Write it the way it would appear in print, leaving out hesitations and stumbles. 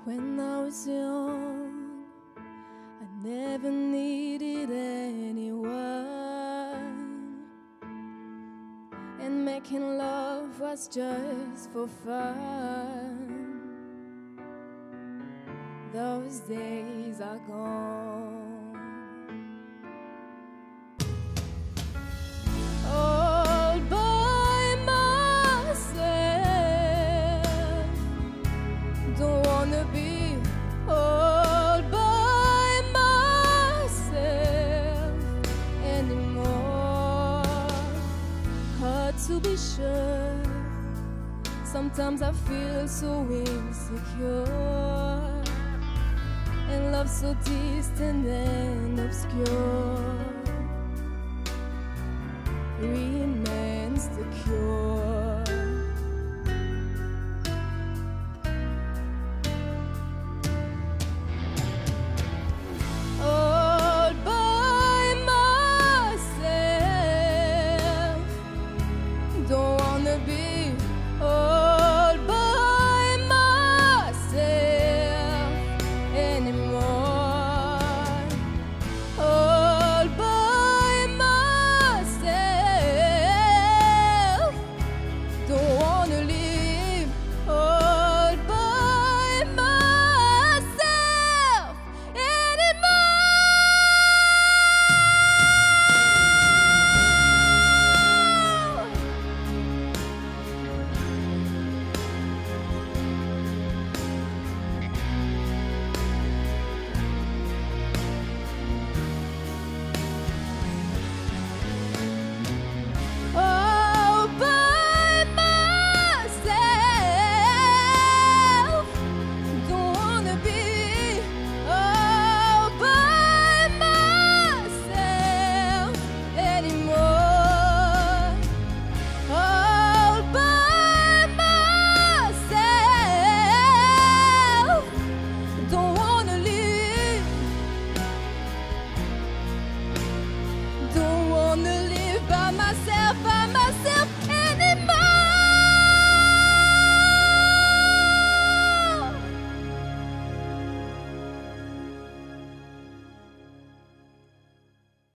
When I was young, I never needed anyone, and making love was just for fun. Those days are gone. All by myself, don't wanna be all by myself anymore. Hard to be sure, sometimes I feel so insecure, and love so distant and obscure remains the cure.